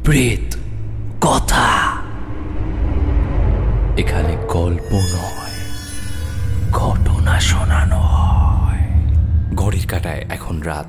প্রেত কথা। এখানে গল্প নয়, ঘটনা শোনানো হয়। ঘড়ির কাঁটায় এখন রাত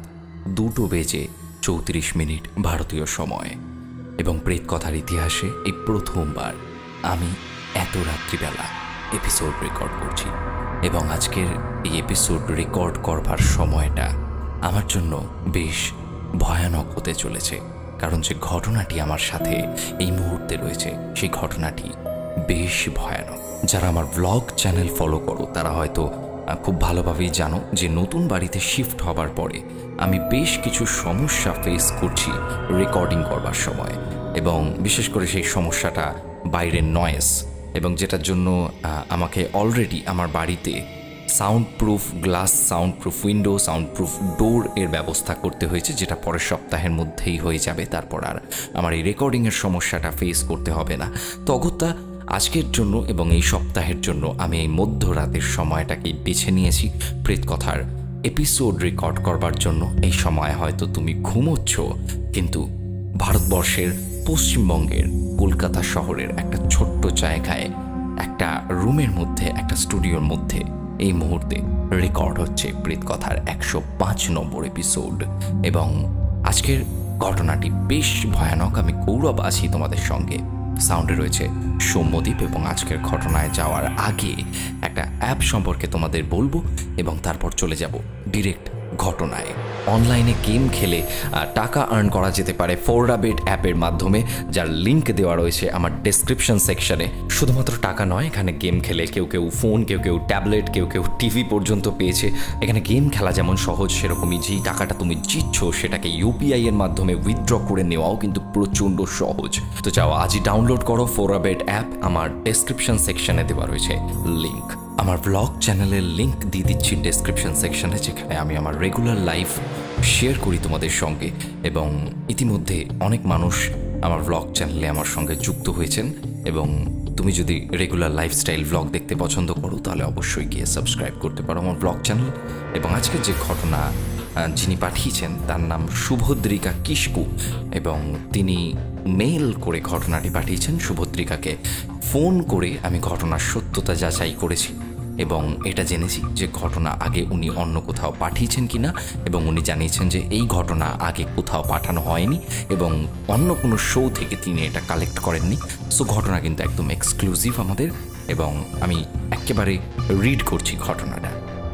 2:34 ভারতীয় সময় এবং প্রেত কথার ইতিহাসে এই প্রথমবার আমি এত রাত্রিবেলা এপিসোড রেকর্ড করছি। এবং আজকের এই এপিসোড রেকর্ড করবার সময়টা আমার জন্য বেশ ভয়ানক হতে চলেছে, কারণ যে ঘটনাটি আমার সাথে এই মুহূর্তে রয়েছে সেই ঘটনাটি বেশ ভয়ানক। যারা আমার ব্লগ চ্যানেল ফলো করো তারা হয়তো খুব ভালোভাবেই জানো যে নতুন বাড়িতে শিফট হবার পরে আমি বেশ কিছু সমস্যা ফেস করছি রেকর্ডিং করবার সময়, এবং বিশেষ করে সেই সমস্যাটা বাইরের নয়েজ, এবং যেটার জন্য আমাকে অলরেডি আমার বাড়িতে sound proof glass, sound proof window, sound proof door এর ব্যবস্থা করতে হয়েছে, যেটা পরের সপ্তাহের মধ্যেই হয়ে যাবে। তারপর আর আমার এই রেকর্ডিংয়ের সমস্যাটা ফেস করতে হবে না। তো অগত্যা আজকের জন্য এবং এই সপ্তাহের জন্য আমি এই মধ্যরাতের সময়টাকেই বেছে নিয়েছি প্রেত কথার এপিসোড রেকর্ড করবার জন্য। এই সময় হয়তো তুমি ঘুমোচ্ছ, কিন্তু ভারতবর্ষের পশ্চিমবঙ্গের কলকাতা শহরের একটা ছোট্ট জায়গায় একটা রুমের মধ্যে, একটা স্টুডিওর মধ্যে এই মুহূর্তে রেকর্ড হচ্ছে প্রেত কথার 105 নম্বর এপিসোড। এবং আজকের ঘটনাটি বেশ ভয়ানক। আমি গৌরব আছি তোমাদের সঙ্গে। সাউন্ডে রয়েছে সৌম্যদীপ। এবং আজকের ঘটনায় যাওয়ার আগে একটা অ্যাপ সম্পর্কে তোমাদের বলবো এবং তারপর চলে যাব ডিরেক্ট ঘটনায়। অনলাইনে গেম খেলে টাকা আর্ন করা যেতে পারে ফোররাবেট অ্যাপের মাধ্যমে, যার লিঙ্ক দেওয়া রয়েছে আমার ডেসক্রিপশন সেকশনে। শুধুমাত্র টাকা নয়, এখানে গেম খেলে কেউ কেউ ফোন, কেউ কেউ ট্যাবলেট, কেউ কেউ টিভি পর্যন্ত পেয়েছে। এখানে গেম খেলা যেমন সহজ, সেরকমই যেই টাকাটা তুমি জিতছ সেটাকে ইউপিআই এর মাধ্যমে উইথড্র করে নেওয়াও কিন্তু প্রচণ্ড সহজ। তো যাও আজই ডাউনলোড করো ফোররাবেট অ্যাপ। আমার ডেসক্রিপশন সেকশনে দেওয়া রয়েছে লিঙ্ক। আমার ব্লগ চ্যানেলের লিঙ্ক দিয়ে দিচ্ছি ডেসক্রিপশন সেকশনে, যেখানে আমি আমার রেগুলার লাইফ শেয়ার করি তোমাদের সঙ্গে। এবং ইতিমধ্যে অনেক মানুষ আমার ব্লগ চ্যানেলে আমার সঙ্গে যুক্ত হয়েছেন। এবং তুমি যদি রেগুলার লাইফস্টাইল ব্লগ দেখতে পছন্দ করো তাহলে অবশ্যই গিয়ে সাবস্ক্রাইব করতে পারো আমার ব্লগ চ্যানেল। এবং আজকের যে ঘটনা যিনি পাঠিয়েছেন তার নাম শুভদ্রিকা কিস্কু, এবং তিনি মেইল করে ঘটনাটি পাঠিয়েছেন। শুভদ্রিকাকে ফোন করে আমি ঘটনার সত্যতা যাচাই করেছি এবং এটা জেনেছি যে ঘটনা আগে উনি অন্য কোথাও পাঠিয়েছেন কিনা, এবং উনি জানিয়েছেন যে এই ঘটনা আগে কোথাও পাঠানো হয়নি এবং অন্য কোনো শো থেকে তিনি এটা কালেক্ট করেননি। সো ঘটনা কিন্তু একদম এক্সক্লুসিভ আমাদের, এবং আমি একেবারে রিড করছি ঘটনাটা।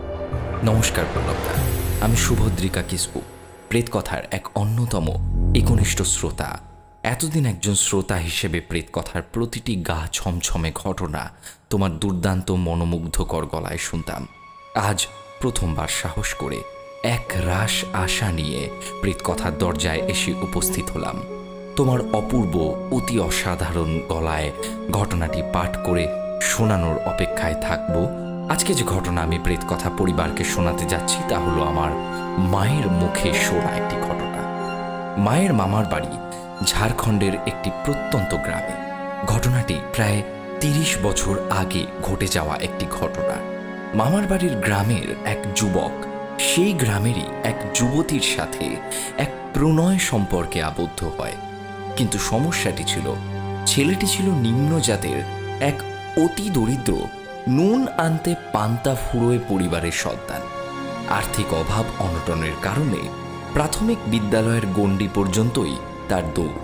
নমস্কার প্রণবদা, আমি শুভদ্রিকা কিস্কু, প্রেত কথার এক অন্যতম একনিষ্ঠ শ্রোতা। এতদিন একজন শ্রোতা হিসেবে প্রেত কথার প্রতিটি গা ছমছমে ঘটনা তোমার দুর্দান্ত মনোমুগ্ধকর গলায় শুনতাম। আজ প্রথমবার সাহস করে এক রাশ আশা নিয়ে প্রেত কথার দরজায় এসে উপস্থিত হলাম। তোমার অপূর্ব অতি অসাধারণ গলায় ঘটনাটি পাঠ করে শোনানোর অপেক্ষায় থাকবো। আজকে যে ঘটনা আমি প্রেত কথা পরিবারকে শোনাতে যাচ্ছি তা হলো আমার মায়ের মুখে শোনা একটি ঘটনা। মায়ের মামার বাড়ি ঝাড়খণ্ডের একটি প্রত্যন্ত গ্রামে। ঘটনাটি প্রায় 30 বছর আগে ঘটে যাওয়া একটি ঘটনা। মামার বাড়ির গ্রামের এক যুবক সেই গ্রামেরই এক যুবতীর সাথে এক প্রণয় সম্পর্কে আবদ্ধ হয়। কিন্তু সমস্যাটি ছিল, ছেলেটি ছিল নিম্ন জাতের এক অতি দরিদ্র, নুন আনতে পান্তা ফুরোয় পরিবারের সন্তান। আর্থিক অভাব অনটনের কারণে প্রাথমিক বিদ্যালয়ের গণ্ডি পর্যন্তই তার দৌড়।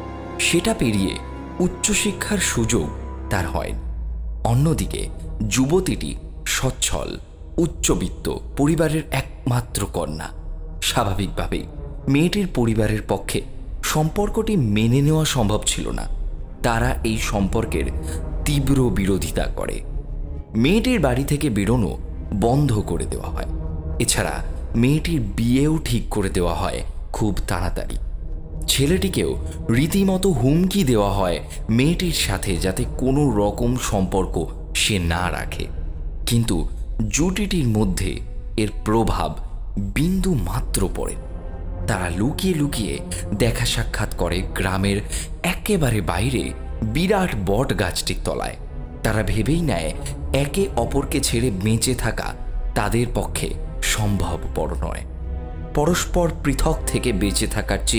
সেটা পেরিয়ে উচ্চশিক্ষার সুযোগ তার হয়। অন্যদিকে যুবতীটি সচ্ছল, উচ্চবিত্ত পরিবারের একমাত্র কন্যা। স্বাভাবিকভাবেই মেয়েটির পরিবারের পক্ষে সম্পর্কটি মেনে নেওয়া সম্ভব ছিল না। তারা এই সম্পর্কের তীব্র বিরোধিতা করে। মেয়েটির বাড়ি থেকে বেরোনো বন্ধ করে দেওয়া হয়। এছাড়া মেয়েটির বিয়েও ঠিক করে দেওয়া হয় খুব তাড়াতাড়ি। ছেলেটিকেও রীতিমতো হুমকি দেওয়া হয় মেয়েটির সাথে যাতে কোনো রকম সম্পর্ক সে না রাখে। কিন্তু জুটিটির মধ্যে এর প্রভাব বিন্দু মাত্র পড়ে। তারা লুকিয়ে লুকিয়ে দেখা সাক্ষাৎ করে গ্রামের একেবারে বাইরে বিরাট বট গাছটির তলায়। তারা ভেবেই নেয় একে অপরকে ছেড়ে বেঁচে থাকা তাদের পক্ষে সম্ভবপর নয়। পরস্পর পৃথক থেকে বেঁচে থাকার চেয়ে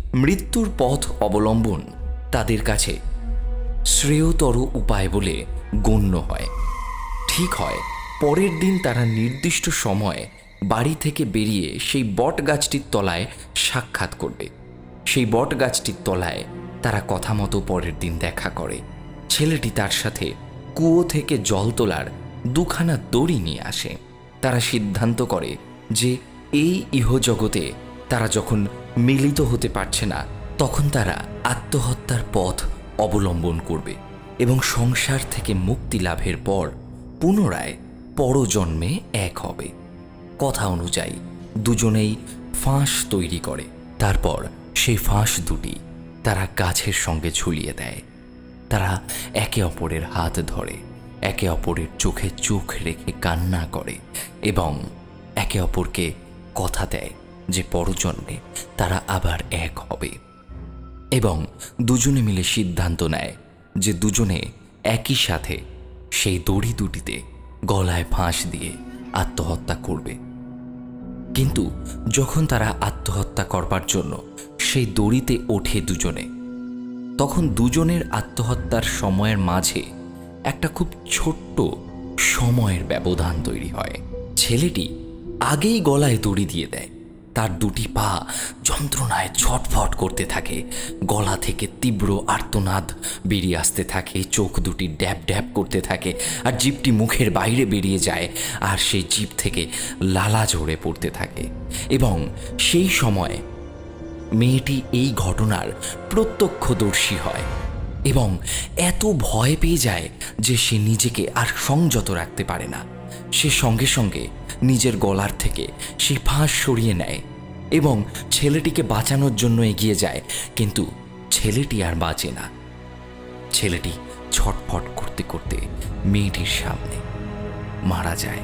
মৃত্যুর পথ অবলম্বন তাদের কাছে শ্রেয়তর উপায় বলে গণ্য হয়। ঠিক হয়, পরের দিন তারা নির্দিষ্ট সময়ে বাড়ি থেকে বেরিয়ে সেই বট গাছটির তলায় সাক্ষাৎ করবে। সেই বট গাছটির তলায় তারা কথা মতো পরের দিন দেখা করে। ছেলেটি তার সাথে কুয়ো থেকে জল তোলার দুখানা দড়ি নিয়ে আসে। তারা সিদ্ধান্ত করে যে এই ইহজগতে তারা যখন মিলিত হতে পারছে না, তখন তারা আত্মহত্যার পথ অবলম্বন করবে এবং সংসার থেকে মুক্তি লাভের পর পুনরায় পরজন্মে এক হবে। কথা অনুযায়ী দুজনেই ফাঁস তৈরি করে। তারপর সেই ফাঁস দুটি তারা গাছের সঙ্গে ঝুলিয়ে দেয়। তারা একে অপরের হাত ধরে, একে অপরের চোখে চোখ রেখে কান্না করে এবং একে অপরকে কথা দেয় যে পরজন্মে তারা আবার এক হবে। এবং দুজনে মিলে সিদ্ধান্ত নেয় যে দুজনে একই সাথে সেই দড়ি দুটিতে গলায় ফাঁস দিয়ে আত্মহত্যা করবে। কিন্তু যখন তারা আত্মহত্যা করবার জন্য সেই দড়িতে ওঠে দুজনে, তখন দুজনের আত্মহত্যার সময়ের মাঝে একটা খুব ছোট্ট সময়ের ব্যবধান তৈরি হয়। ছেলেটি আগেই গলায় দড়ি দিয়ে দেয়। তার দুটি পা যন্ত্রণায় ছটফট করতে থাকে, গলা থেকে তীব্র আর্তনাদ বেরিয়ে আসতে থাকে, চোখ দুটি ড্যাব ড্যাব করতে থাকে, আর জিভটি মুখের বাইরে বেরিয়ে যায়, আর সেই জিভ থেকে লালা ঝরে পড়তে থাকে। এবং সেই সময় মেয়েটি এই ঘটনার প্রত্যক্ষদর্শী হয় এবং এত ভয় পেয়ে যায় যে সে নিজেকে আর সংযত রাখতে পারে না। সে সঙ্গে সঙ্গে নিজের গলার থেকে সেই ফাঁস সরিয়ে নেয় এবং ছেলেটিকে বাঁচানোর জন্য এগিয়ে যায়, কিন্তু ছেলেটি আর বাঁচে না। ছেলেটি ছটফট করতে করতে মেয়েটির সামনে মারা যায়।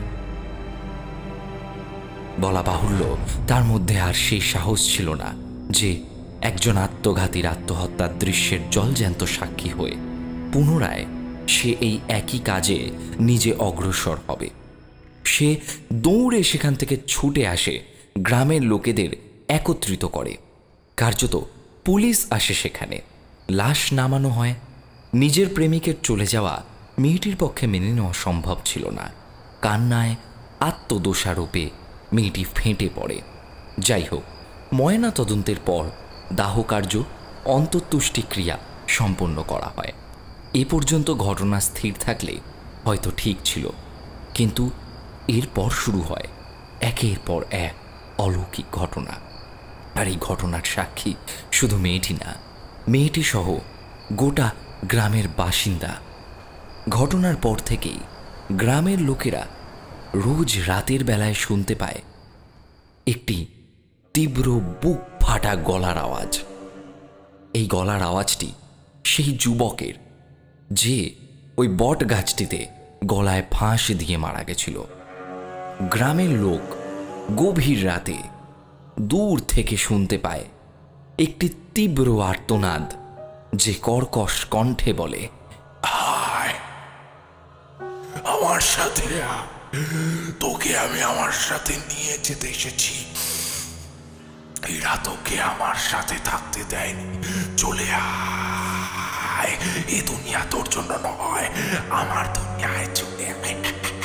বলা বাহুল্য, তার মধ্যে আর সেই সাহস ছিল না যে একজন আত্মঘাতীর আত্মহত্যার দৃশ্যের জলজ্যান্ত সাক্ষী হয়ে পুনরায় সে এই একই কাজে নিজে অগ্রসর হবে। সে দৌড়ে সেখান থেকে ছুটে আসে, গ্রামের লোকেদের একত্রিত করে। কার্যত পুলিশ আসে সেখানে, লাশ নামানো হয়। নিজের প্রেমিকের চলে যাওয়া মেয়েটির পক্ষে মেনে নেওয়া সম্ভব ছিল না। কান্নায় আত্মদোষারোপে মেয়েটি ফেটে পড়ে। যাই হোক, ময়না তদন্তের পর দাহকার্য, অন্তর্তুষ্টি ক্রিয়া সম্পন্ন করা হয়। এ পর্যন্ত ঘটনা স্থির থাকলে হয়তো ঠিক ছিল, কিন্তু এরপর শুরু হয় একের পর এক অলৌকিক ঘটনা। আর এই ঘটনার সাক্ষী শুধু মেয়েটি না, মেয়েটি সহ গোটা গ্রামের বাসিন্দা। ঘটনার পর থেকেই গ্রামের লোকেরা রোজ রাতের বেলায় শুনতে পায় একটি তীব্র বুক ফাটা গলার আওয়াজ। এই গলার আওয়াজটি সেই যুবকের, যে ওই বট গাছটিতে গলায় ফাঁস দিয়ে মারা গেছিল। গ্রামের লোক গভীর রাতে দূর থেকে শুনতে পায় একটি তীব্র আর্তনাদ, যে কর্কশ কণ্ঠে বলে, আয় আমার সাথে, তোকে আমি আমার সাথে নিয়ে যেতে এসেছি। এরা তোকে আমার সাথে থাকতে দেয়নি, চলে আয়। এই দুনিয়া তোর জন্য নয়, আমার দুনিয়ায় চলে আয়।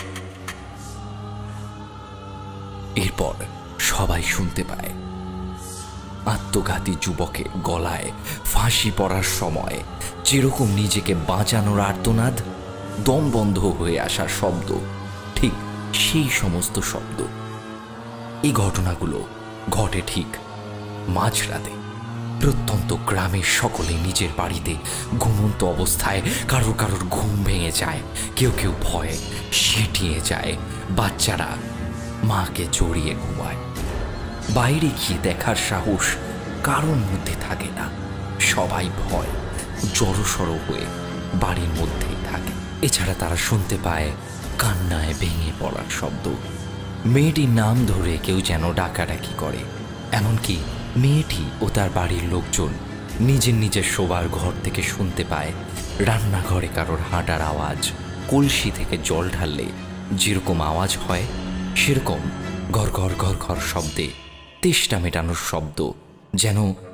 এরপর সবাই শুনতে পায় আত্মঘাতী যুবকের গলায় ফাঁসি পড়ার সময় যেরকম নিজেকে বাঁচানোর আর্তনাদ, দম বন্ধ হয়ে আসার শব্দ, ঠিক সেই সমস্ত শব্দ। এই ঘটনাগুলো ঘটে ঠিক মাঝরাতে। প্রত্যন্ত গ্রামের সকলে নিজের বাড়িতে ঘুমন্ত অবস্থায় কারোর কারোর ঘুম ভেঙে যায়, কেউ কেউ ভয়ে সিঁটিয়ে যায়, বাচ্চারা মাকে জড়িয়ে ঘুমায়। বাইরে গিয়ে দেখার সাহস কারোর মধ্যে থাকে না, সবাই ভয় জড়সড় হয়ে বাড়ির মধ্যেই থাকে। এছাড়া তারা শুনতে পায় কান্নায় ভেঙে পড়ার শব্দ, মেয়েটির নাম ধরে কেউ যেন ডাকাডাকি করে। এমনকি মেয়েটি ও তার বাড়ির লোকজন নিজের নিজের শোবার ঘর থেকে শুনতে পায় রান্নাঘরে কারোর হাঁটার আওয়াজ, কলসি থেকে জল ঢাললে যেরকম আওয়াজ হয় সেরকম ঘর ঘর ঘর ঘর শব্দে তেষ্টা মেটানোর শব্দ, যেন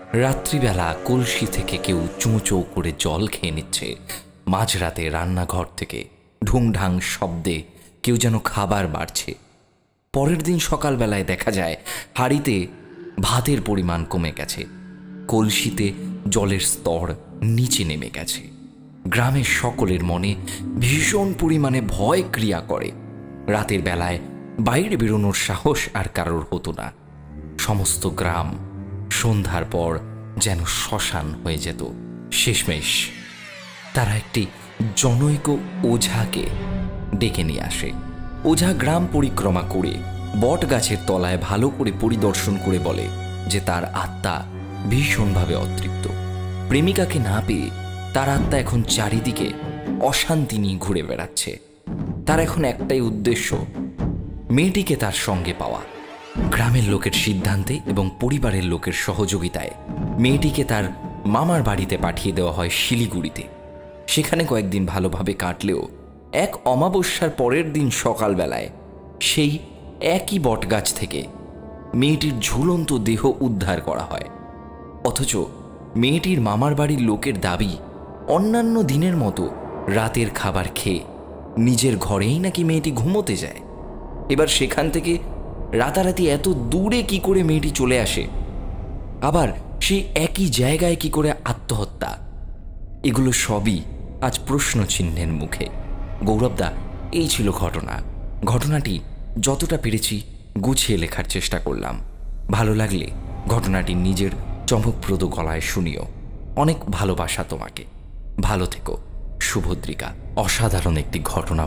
রাত্রিবেলা কলসি থেকে কেউ চুঁচো করে জল খেয়ে নিচ্ছে, মাঝরাতে রান্নাঘর থেকে ঢুংঢাং শব্দে কেউ যেন খাবার বাড়ছে। পরের দিন সকালবেলায় দেখা যায় হাঁড়িতে ভাতের পরিমাণ কমে গেছে, কলসিতে জলের স্তর নিচে নেমে গেছে। গ্রামের সকলের মনে ভীষণ পরিমাণে ভয় ক্রিয়া করে। রাতের বেলায় বাইরে বেরোনোর সাহস আর কারোর হতো না। সমস্ত গ্রাম সন্ধ্যার পর যেন শ্মশান হয়ে যেত। শেষমেশ তারা একটি জনৈক ওঝাকে ডেকে নিয়ে আসে। ওঝা গ্রাম পরিক্রমা করে বট গাছের তলায় ভালো করে পরিদর্শন করে বলে যে তার আত্মা ভীষণভাবে অতৃপ্ত। প্রেমিকাকে না পেয়ে তার আত্মা এখন চারিদিকে অশান্তি নিয়ে ঘুরে বেড়াচ্ছে। তার এখন একটাই উদ্দেশ্য, মেয়েটিকে তার সঙ্গে পাওয়া। গ্রামের লোকের সিদ্ধান্তে এবং পরিবারের লোকের সহযোগিতায় মেয়েটিকে তার মামার বাড়িতে পাঠিয়ে দেওয়া হয় শিলিগুড়িতে। সেখানে কয়েকদিন ভালোভাবে কাটলেও এক অমাবস্যার পরের দিন সকালবেলায় সেই একই বটগাছ থেকে মেয়েটির ঝুলন্ত দেহ উদ্ধার করা হয়। অথচ মেয়েটির মামার বাড়ির লোকের দাবি অন্যান্য দিনের মতো রাতের খাবার খেয়ে নিজের ঘরেই নাকি মেয়েটি ঘুমোতে যায়। এবার সেখান থেকে রাতারাতি এত দূরে কি করে মেয়েটি চলে আসে, আবার সেই একই জায়গায় কি করে আত্মহত্যা, এগুলো সবই আজ প্রশ্ন চিহ্নের মুখে। গৌরবদা, এই ছিল ঘটনা। ঘটনাটি যতটা পেরেছি গুছিয়ে লেখার চেষ্টা করলাম। ভালো লাগলে ঘটনাটি নিজের চমকপ্রদ গলায় শুনিও। অনেক ভালোবাসা তোমাকে। ভালো থেকো শুভদ্রিকা। অসাধারণ একটি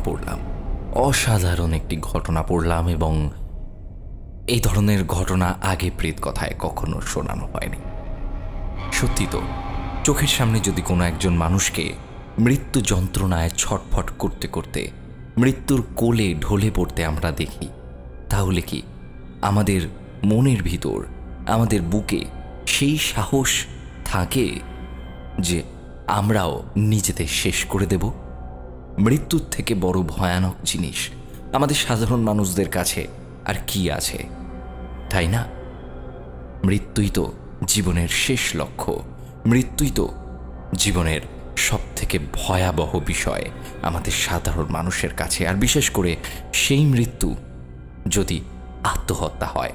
ঘটনা পড়লাম এবং এই ধরনের ঘটনা আগে প্রেত কথায় কখনো শোনানো হয়নি। সত্যি তো, চোখের সামনে যদি কোনো একজন মানুষকে মৃত্যু যন্ত্রণায় ছটফট করতে করতে মৃত্যুর কোলে ঢলে পড়তে আমরা দেখি, তাহলে কি আমাদের মনের ভিতর, আমাদের বুকে সেই সাহস থাকে যে আমরাও নিজেদের শেষ করে দেব? মৃত্যুর থেকে বড় ভয়ানক জিনিস আমাদের সাধারণ মানুষদের কাছে আর কি আছে, তাই না? মৃত্যুই তো জীবনের শেষ লক্ষ্য, মৃত্যুই তো জীবনের সব থেকে ভয়াবহ বিষয় আমাদের সাধারণ মানুষের কাছে। আর বিশেষ করে সেই মৃত্যু যদি আত্মহত্যা হয়।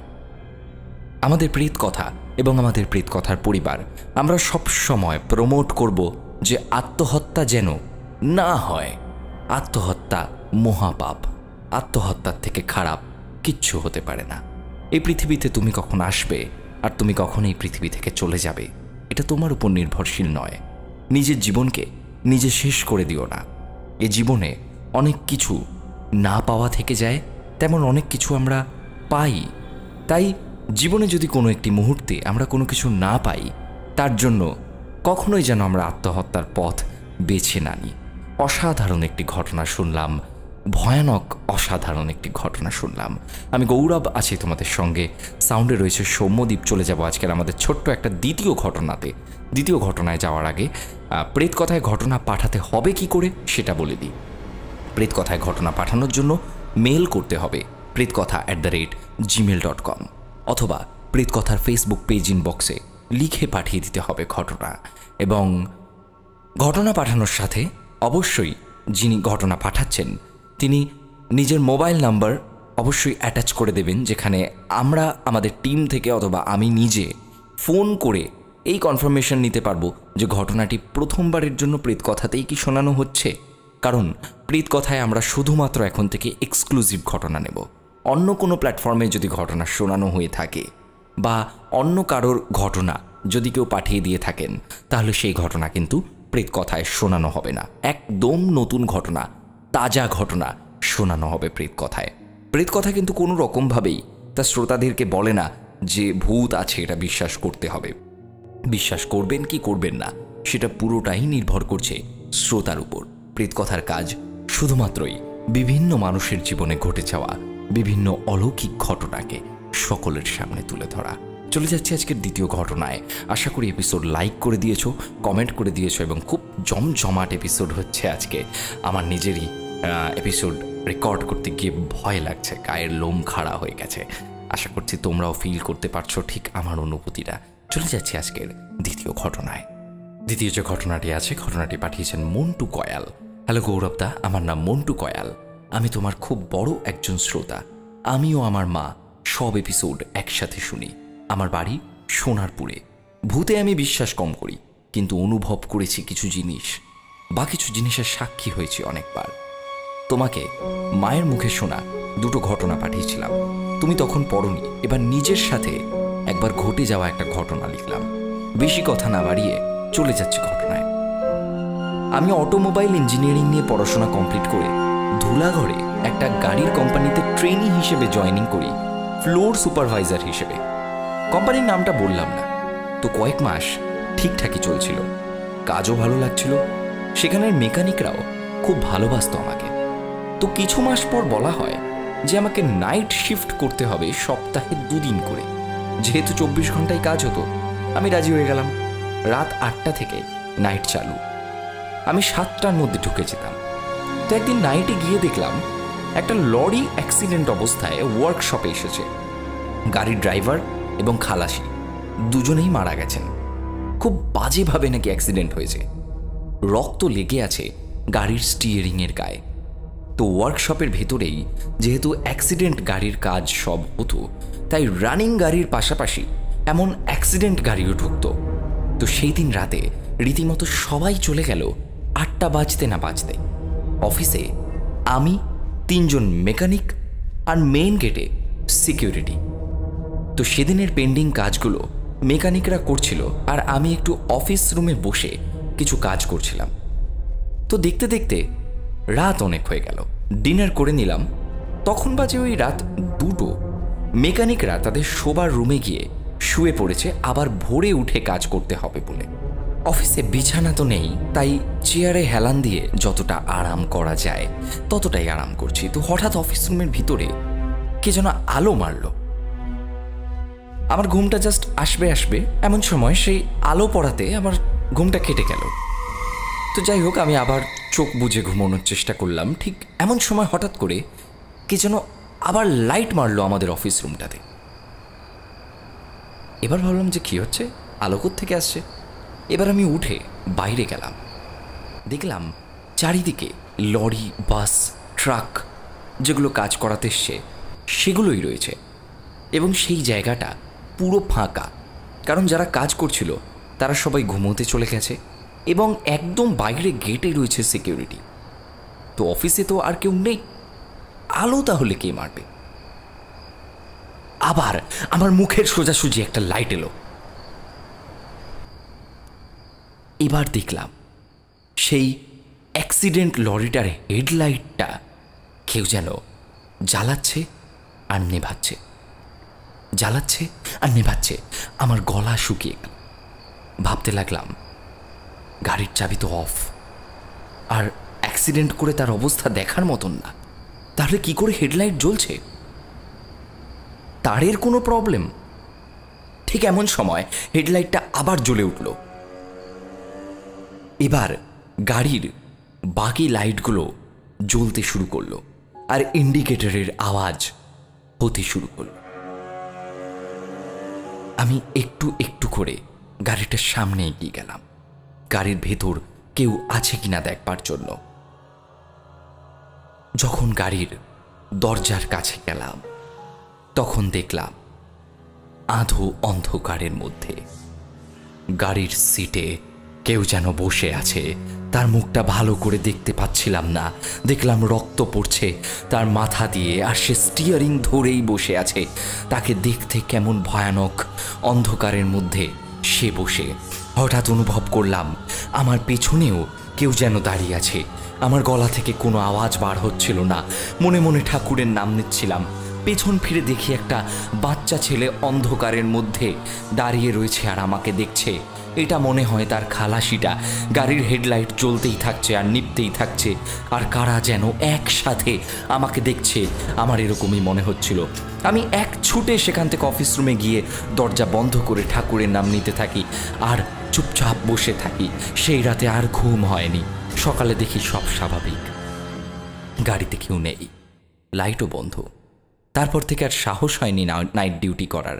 আমাদের প্রেত কথা এবং আমাদের প্রেত কথার পরিবার আমরা সব সময় প্রমোট করব যে আত্মহত্যা যেন না হয়। আত্মহত্যা মহাপাপ, আত্মহত্যার থেকে খারাপ কিচ্ছু হতে পারে না। এই পৃথিবীতে তুমি কখন আসবে আর তুমি কখন এই পৃথিবী থেকে চলে যাবে, এটা তোমার উপর নির্ভরশীল নয়। নিজের জীবনকে নিজে শেষ করে দিও না। এ জীবনে অনেক কিছু না পাওয়া থেকে যায়, তেমন অনেক কিছু আমরা পাই। তাই জীবনে যদি কোনো একটি মুহূর্তে আমরা কোনো কিছু না পাই, তার জন্য কখনোই যেন আমরা আত্মহত্যার পথ বেছে না নিই। অসাধারণ একটি ঘটনা শুনলাম, ভয়ানক অসাধারণ একটি ঘটনা শুনলাম। আমি গৌরব আছি তোমাদের সঙ্গে, সাউন্ডে রয়েছে সৌম্যদীপ। চলে যাব আজকের আমাদের ছোট্ট একটা দ্বিতীয় ঘটনাতে। দ্বিতীয় ঘটনায় যাওয়ার আগে প্রেত কথায় ঘটনা পাঠাতে হবে কি করে সেটা বলে দিই। প্রেত কথায় ঘটনা পাঠানোর জন্য মেল করতে হবে pretkotha@gmail.com অথবা প্রেত কথার ফেসবুক পেজ ইনবক্সে লিখে পাঠিয়ে দিতে হবে ঘটনা। এবং ঘটনা পাঠানোর সাথে অবশ্যই যিনি ঘটনা পাঠাচ্ছেন তিনি নিজের মোবাইল নাম্বার অবশ্যই অ্যাটাচ করে দেবেন, যেখানে আমরা আমাদের টিম থেকে অথবা আমি নিজে ফোন করে এই কনফার্মেশন নিতে পারবো যে ঘটনাটি প্রথমবারের জন্য প্রেত কথাতেই কি শোনানো হচ্ছে। কারণ প্রেত কথায় আমরা শুধুমাত্র এখন থেকে এক্সক্লুসিভ ঘটনা নেব। অন্য কোনো প্ল্যাটফর্মে যদি ঘটনা শোনানো হয়ে থাকে বা অন্য কারোর ঘটনা যদি কেউ পাঠিয়ে দিয়ে থাকেন, তাহলে সেই ঘটনা কিন্তু প্রেত কথায় শোনানো হবে না। একদম নতুন ঘটনা, তাজা ঘটনা শোনানো হবে প্রেত কথায়। প্রেত কথা কিন্তু কোনো রকমভাবেই তার শ্রোতাদেরকে বলে না যে ভূত আছে এটা বিশ্বাস করতে হবে। বিশ্বাস করবেন কি করবেন না সেটা পুরোটাই নির্ভর করছে শ্রোতার উপর। প্রেত কথার কাজ শুধুমাত্রই বিভিন্ন মানুষের জীবনে ঘটে যাওয়া বিভিন্ন অলৌকিক ঘটনাকে সকলের সামনে তুলে ধরা। চলে যাচ্ছে আজকের দ্বিতীয় ঘটনায়। আশা করি এপিসোড লাইক করে দিয়েছো, কমেন্ট করে দিয়েছো এবং খুব জমজমাট এপিসোড হচ্ছে আজকে। আমার নিজেরই এপিসোড রেকর্ড করতে গিয়ে ভয় লাগছে, গায়ের লোম খাড়া হয়ে গেছে। আশা করছি তোমরাও ফিল করতে পারছো ঠিক আমার অনুভূতিটা। চলে যাচ্ছি আজকের দ্বিতীয় ঘটনায়। দ্বিতীয় যে ঘটনাটি আছে, ঘটনাটি পাঠিয়েছেন মন্টু কয়াল। হ্যালো গৌরবদা, আমার নাম মন্টু কয়াল। আমি তোমার খুব বড় একজন শ্রোতা। আমিও আমার মা সব এপিসোড একসাথে শুনি। আমার বাড়ি সোনারপুরে। ভূতে আমি বিশ্বাস কম করি, কিন্তু অনুভব করেছি কিছু জিনিস, বা কিছু জিনিসের সাক্ষী হয়েছি অনেকবার। তোমাকে মায়ের মুখে শোনা দুটো ঘটনা পাঠিয়েছিলাম, তুমি তখন পড়নি। এবার নিজের সাথে একবার ঘটে যাওয়া একটা ঘটনা লিখলাম। বেশি কথা না বাড়িয়ে চলে যাচ্ছে ঘটনায়। আমি অটোমোবাইল ইঞ্জিনিয়ারিং নিয়ে পড়াশোনা কমপ্লিট করে ধুলাগড়ে একটা গাড়ির কোম্পানিতে ট্রেনি হিসেবে জয়েনিং করি, ফ্লোর সুপারভাইজার হিসেবে। কোম্পানির নামটা বললাম না। তো কয়েক মাস ঠিকঠাকই চলছিল, কাজও ভালো লাগছিল, সেখানের মেকানিকরাও খুব ভালোবাসত আমাকে। তো কিছু মাস পর বলা হয় যে আমাকে নাইট শিফট করতে হবে সপ্তাহে 2 দিন করে। যেহেতু 24 ঘন্টায় কাজ হতো, আমি রাজি হয়ে গেলাম। রাত 8টা থেকে নাইট চালু। আমি 7টার মধ্যে ঢুকে যেতাম। তো একদিন নাইটে গিয়ে দেখলাম একটা লরি অ্যাক্সিডেন্ট অবস্থায় ওয়ার্কশপে এসেছে। গাড়ির ড্রাইভার এবং খালাসি দুজনেই মারা গেছেন। খুব বাজেভাবে নাকি অ্যাক্সিডেন্ট হয়েছে। রক্ত লেগে আছে গাড়ির স্টিয়ারিংয়ের গায়ে। তো ওয়ার্কশপের ভেতরেই যেহেতু অ্যাক্সিডেন্ট গাড়ির কাজ সব হতো, তাই রানিং গাড়ির পাশাপাশি এমন অ্যাক্সিডেন্ট গাড়িও ঢুকতো। তো সেই দিন রাতে রীতিমতো সবাই চলে গেল 8টা বাজতে না বাজতে। অফিসে আমি, 3 জন মেকানিক আর মেইন গেটে সিকিউরিটি। তো সেদিনের পেন্ডিং কাজগুলো মেকানিকরা করছিল, আর আমি একটু অফিস রুমে বসে কিছু কাজ করছিলাম। তো দেখতে দেখতে রাত অনেক হয়ে গেল। ডিনার করে নিলাম। তখন বাজে ওই রাত 2টো। মেকানিকরা তাদের শোবার রুমে গিয়ে শুয়ে পড়েছে, আবার ভোরে উঠে কাজ করতে হবে বলে। অফিসে বিছানা তো নেই, তাই চেয়ারে হেলান দিয়ে যতটা আরাম করা যায় ততটাই আরাম করছি। তো হঠাৎ অফিস রুমের ভিতরে কে যেন আলো মারল। আমার ঘুমটা জাস্ট আসবে আসবে এমন সময় সেই আলো পড়াতে আমার ঘুমটা কেটে গেল। তো যাই হোক, আমি আবার চোখ বুজে ঘুমানোর চেষ্টা করলাম। ঠিক এমন সময় হঠাৎ করে কে যেন আবার লাইট মারলো আমাদের অফিস রুমটাতে। এবার ভাবলাম যে কী হচ্ছে, আলো থেকে আসছে। এবার আমি উঠে বাইরে গেলাম। দেখলাম চারিদিকে লরি, বাস, ট্রাক যেগুলো কাজ করাতে এসছে সেগুলোই রয়েছে, এবং সেই জায়গাটা পুরো ফাঁকা। কারণ যারা কাজ করছিল তারা সবাই ঘুমোতে চলে গেছে, এবং একদম বাইরে গেটে রয়েছে সিকিউরিটি। তো অফিসে তো আর কেউ নেই, আলো তাহলে কে মারবে? আবার আমার মুখের সোজাসুজি একটা লাইট এলো। এবার দেখলাম সেই অ্যাক্সিডেন্ট লরিটার হেডলাইটটা কেউ যেন জ্বালাচ্ছে আর নেভাচ্ছে, জ্বালাচ্ছে আর নেভাচ্ছে। আমার গলা শুকিয়ে গেল। ভাবতে লাগলাম, গাড়ির চাবি তো অফ, আর অ্যাক্সিডেন্ট করে তার অবস্থা দেখার মতন না। তাহলে কি করে হেডলাইট জ্বলছে? তারের কোনো প্রবলেম? ঠিক এমন সময় হেডলাইটটা আবার জ্বলে উঠল। এবার গাড়ির বাকি লাইটগুলো জ্বলতে শুরু করলো, আর ইন্ডিকেটরের আওয়াজ হতে শুরু করলো। আমি একটু একটু করে গাড়িটার সামনে এগিয়ে গেলাম, গাড়ির ভেতর কেউ আছে কিনা দেখবার জন্য। যখন গাড়ির দরজার কাছে গেলাম, তখন দেখলাম আধো অন্ধকারের মধ্যে গাড়ির সিটে কেউ যেন বসে আছে। তার মুখটা ভালো করে দেখতে পাচ্ছিলাম না। দেখলাম রক্ত পড়ছে তার মাথা দিয়ে, আর সে স্টিয়ারিং ধরেই বসে আছে। তাকে দেখতে কেমন ভয়ানক। অন্ধকারের মধ্যে সে বসে। হঠাৎ অনুভব করলাম আমার পেছনেও কেউ যেন দাঁড়িয়ে আছে। আমার গলা থেকে কোনো আওয়াজ বার হচ্ছিল না। মনে মনে ঠাকুরের নাম নিচ্ছিলাম। পেছন ফিরে দেখি একটা বাচ্চা ছেলে অন্ধকারের মধ্যে দাঁড়িয়ে রয়েছে আর আমাকে দেখছে। এটা মনে হয় তার খালাসিটা। গাড়ির হেডলাইট জ্বলতেই থাকছে আর নিভতেই থাকছে, আর কারা যেন একসাথে আমাকে দেখছে। আমার এরকমই মনে হচ্ছিল। আমি এক ছুটে সেখান থেকে অফিস রুমে গিয়ে দরজা বন্ধ করে ঠাকুরের নাম নিতে থাকি আর চুপচাপ বসে থাকি। সেই রাতে আর ঘুম হয়নি। সকালে দেখি সব স্বাভাবিক, গাড়িতে কেউ নেই, লাইটও বন্ধ। তারপর থেকে আর সাহস হয়নি নাইট ডিউটি করার।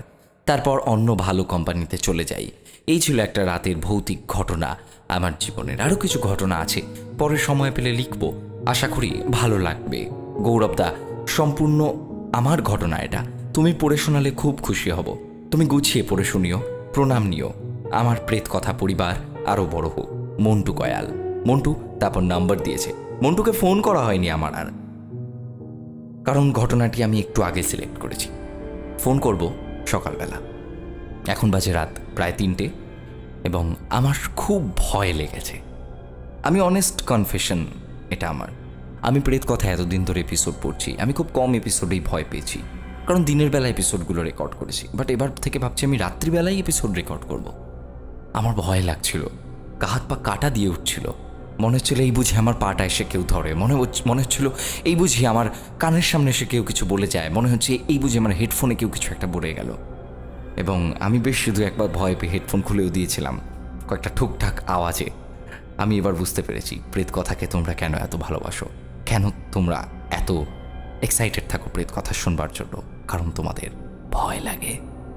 তারপর অন্য ভালো কোম্পানিতে চলে যাই। এই ছিল একটা রাতের ভৌতিক ঘটনা। আমার জীবনের আরও কিছু ঘটনা আছে, পরে সময় পেলে লিখব, আশা করি ভালো লাগবে। গৌরবদা, সম্পূর্ণ আমার ঘটনা এটা, তুমি পড়ে শোনালে খুব খুশি হব। তুমি গুছিয়ে পড়ে শুনিও, প্রণাম নিও। আমার প্রেত কথা পরিবার আরও বড় হোক। মন্টু কয়াল। মন্টু তারপর নাম্বার দিয়েছে। মন্টুকে ফোন করা হয়নি আমার আর, কারণ ঘটনাটি আমি একটু আগে সিলেক্ট করেছি। ফোন করব সকালবেলা। এখন বাজে রাত প্রায় 3টে এবং আমার খুব ভয় লেগেছে। আমি অনেস্ট কনফেশন এটা আমার। আমি প্রেত কথা এতদিন ধরে এপিসোড পড়ছি, আমি খুব কম এপিসোডেই ভয় পেয়েছি, কারণ দিনের বেলা এপিসোডগুলো রেকর্ড করেছি। বাট এবার থেকে ভাবছি আমি রাত্রিবেলায় এপিসোড রেকর্ড করব। আমার ভয় লাগছিল, গা হাত পা কাটা দিয়ে উঠছিল। মনে হচ্ছিল এই বুঝি আমার পাটা এসে কেউ ধরে, মনে হচ্ছিল এই বুঝি আমার কানের সামনে এসে কেউ কিছু বলে যায়, মনে হচ্ছে এই বুঝি আমার হেডফোনে কেউ কিছু একটা বলে গেল। এবং আমি বেশ শুধু একবার ভয় পেয়ে হেডফোন খুলেও দিয়েছিলাম কয়েকটা ঠুকঠাক আওয়াজে। আমি এবার বুঝতে পেরেছি প্রেত কথাকে তোমরা কেন এত ভালোবাসো, কেন তোমরা এত এক্সাইটেড থাকো প্রেত কথা শুনবার জন্য, কারণ তোমাদের ভয় লাগে।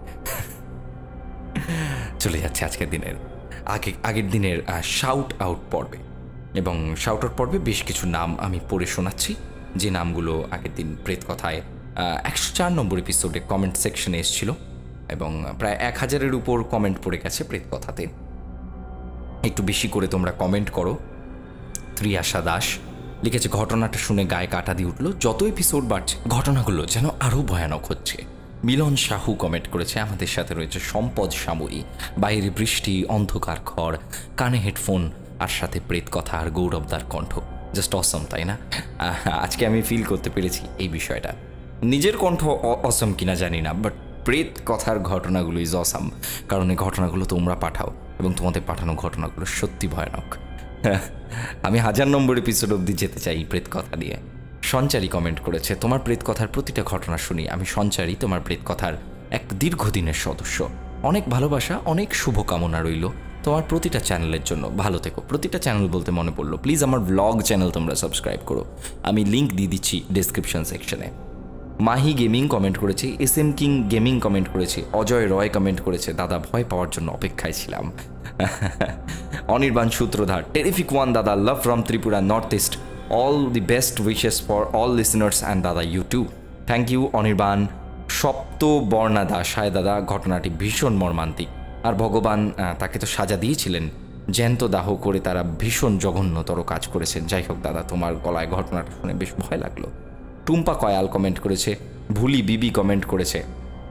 চলে যাচ্ছে আজকের দিনের আগের দিনের শাউট আউট পর্বে। এবং শাউট আউট পর্বে বেশ কিছু নাম আমি পড়ে শোনাচ্ছি, যে নামগুলো আগের দিন প্রেত কথায় 104 নম্বর এপিসোডে কমেন্ট সেকশনে এসেছিল এবং প্রায় 1000-এর উপর কমেন্ট পড়ে গেছে প্রেত কথাতে। একটু বেশি করে তোমরা কমেন্ট করো। ত্রিয়াশা দাস লিখেছে, ঘটনাটা শুনে গায়ে কাটা দিয়ে উঠলো, যত এপিসোড বাড়ছে ঘটনাগুলো যেন আরও ভয়ানক হচ্ছে। মিলন সাহু কমেন্ট করেছে, আমাদের সাথে রয়েছে সম্পদ সাময়ী, বাইরে বৃষ্টি, অন্ধকার ঘর, কানে হেডফোন, আর সাথে প্রেত কথা আর গৌরবদার কণ্ঠ। জাস্ট অসম, তাই না? আজকে আমি ফিল করতে পেরেছি এই বিষয়টা। নিজের কণ্ঠ অসম কিনা জানি না, বাট প্রেত কথার ঘটনাগুলো ইজ অসম, কারণ এই ঘটনাগুলো তোমরা পাঠাও এবং তোমাদের পাঠানো ঘটনাগুলো সত্যি ভয়ানক। আমি 1000 নম্বর এপিসোড অবধি যেতে চাই প্রেত কথা নিয়ে। সঞ্চারী কমেন্ট করেছে, তোমার প্রেত কথার প্রতিটা ঘটনা শুনি। আমি সঞ্চারী, তোমার প্রেত কথার এক দীর্ঘদিনের সদস্য। অনেক ভালোবাসা, অনেক শুভকামনা রইল তোমার প্রতিটা চ্যানেলের জন্য। ভালো থেকো। প্রতিটা চ্যানেল বলতে মনে পড়লো, প্লিজ আমার ব্লগ চ্যানেল তোমরা সাবস্ক্রাইব করো, আমি লিঙ্ক দিয়ে দিচ্ছি ডেসক্রিপশন সেকশনে। মাহি গেমিং কমেন্ট করেছে, SM কিং গেমিং কমেন্ট করেছে, অজয় রয় কমেন্ট করেছে, দাদা ভয় পাওয়ার জন্য অপেক্ষায় ছিলাম। অনির্বাণ সূত্রধার, টেরিফিক ওয়ান দাদা, love from Tripura north east, all the best wishes for all listeners and দাদা you too. Thank you Anirban. Saptabarna Das, hi দাদা, ঘটনাটি ভীষণ মর্মান্তিক, আর ভগবান তাকে তো সাজা দিয়েছিলেন, জ্যান্ত দাহ করে তারা ভীষণ জঘন্যতর কাজ করেছেন। যাই হোক দাদা, তোমার গলায় ঘটনাটা শুনে বেশ ভয় লাগলো। টুম্পা কয়াল কমেন্ট করেছে, ভুলি বিবি কমেন্ট করেছে,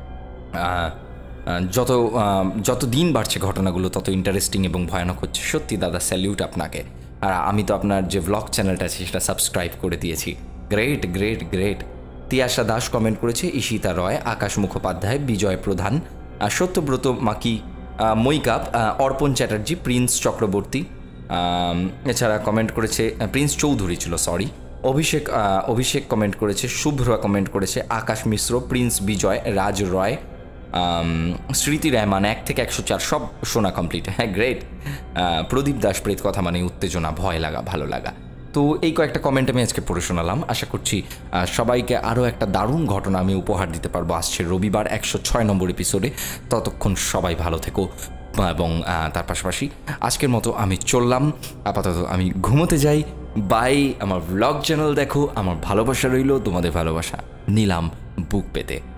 যত দিন বাড়ছে ঘটনাগুলো তত ইন্টারেস্টিং এবং ভয়ানক হচ্ছে। সত্যি দাদা, স্যালিউট আপনাকে। আর আমি তো আপনার যে ব্লগ চ্যানেলটা আছে সেটা সাবস্ক্রাইব করে দিয়েছি। Great great great. Tiyasha Das comment করেছে, ঈশিতা রয়, আকাশ মুখোপাধ্যায়, বিজয় প্রধান, সত্যব্রত মাকি, মৈকাপ, অর্পণ চ্যাটার্জি, প্রিন্স চক্রবর্তী, এছাড়া কমেন্ট করেছে প্রিন্স চৌধুরী ছিল, সরি। অভিষেক কমেন্ট করেছে, শুভ্রা কমেন্ট করেছে, আকাশ মিশ্র, প্রিন্স বিজয়, রাজ রয়, স্মৃতি রহমান, 1 থেকে 104 সব শোনা কমপ্লিট। হ্যাঁ, গ্রেট। প্রদীপ দাস, প্রেত কথা মানে উত্তেজনা, ভয় লাগা, ভালো লাগা। তো এই কয়েকটা কমেন্ট আমি আজকে পড়ে শোনালাম। আশা করছি সবাইকে আরও একটা দারুণ ঘটনা আমি উপহার দিতে পারবো আসছে রবিবার 106 নম্বর এপিসোডে। ততক্ষণ সবাই ভালো থেকো এবং তার পাশাপাশি আজকের মতো আমি চললাম, আপাতত আমি ঘুমোতে যাই। বাই। আমার ব্লগ চ্যানেল দেখো, আমার ভালোবাসা রইল, তোমাদের ভালোবাসা নিলাম বুক পেতে।